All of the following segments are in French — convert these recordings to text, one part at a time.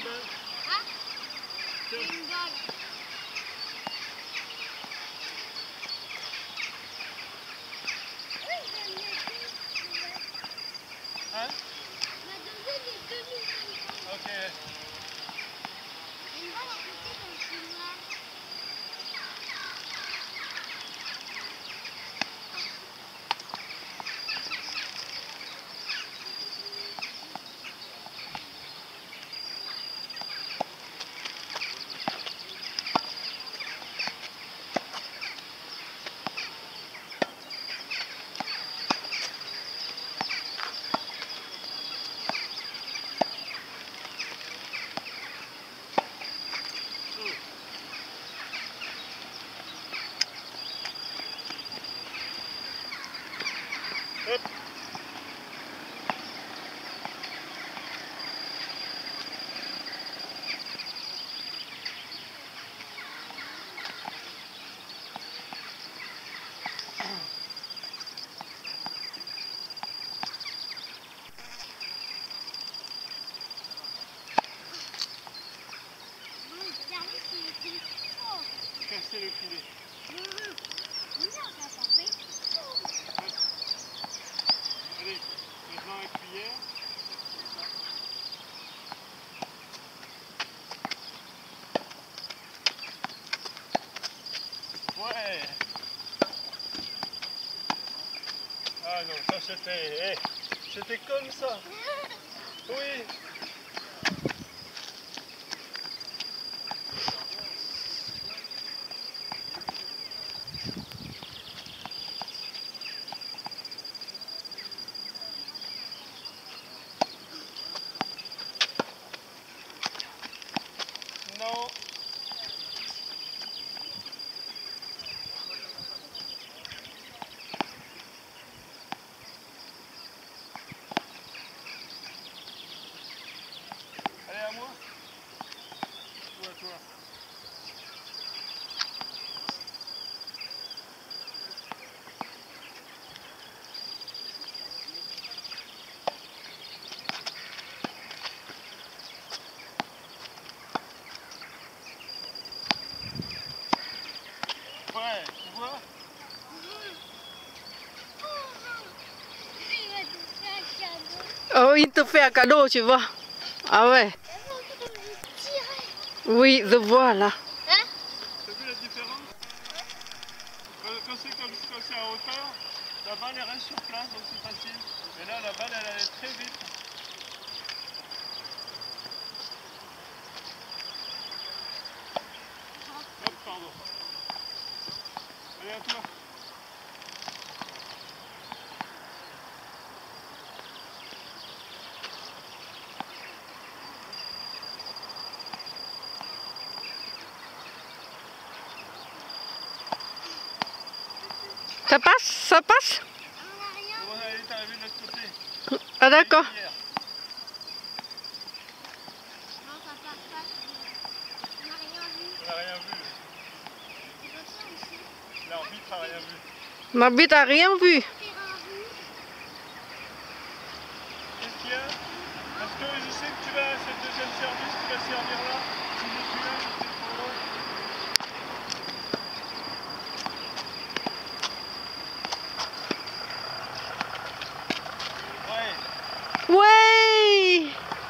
balle. Hein? C'est une balle. Hein? Ma deuxième est 2050. Ok. Une balle à côté dans le couloir. Hop. Casser le filet. Allez, maintenant la cuillère. Ouais. Ah non, ça c'était... c'était comme ça. Oui. Non. Allez, à moi. Ou à toi. Ouais, tu vois? Oh, il te fait un cadeau, tu vois. Ah ouais. Oui, je vois là. Hein? T'as vu la différence? Quand c'est comme quand c'est à hauteur, la balle elle reste sur place, donc c'est facile. Mais là, la balle elle allait très vite. Hop, pardon. Allez, à toi. Ça passe? Ça passe? Bon, allez, t'es arrivé de l'autre côté. Ah d'accord. Non, ça passe pas. On n'a rien vu. On n'a rien vu. C'est comme ça aussi. L'arbitre a rien vu. L'arbitre a rien vu. Terrain vu. Qu'est-ce qu'il y a? Parce que je sais que tu vas, c'est le deuxième service, tu vas servir là. Si je suis là, je sais trop loin. Ouais. Ouais.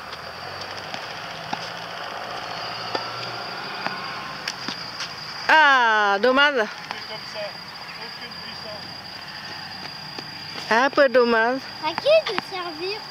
Ah, dommage. C'est comme ça. Aucune puissance. Un peu dommage. À qui de servir?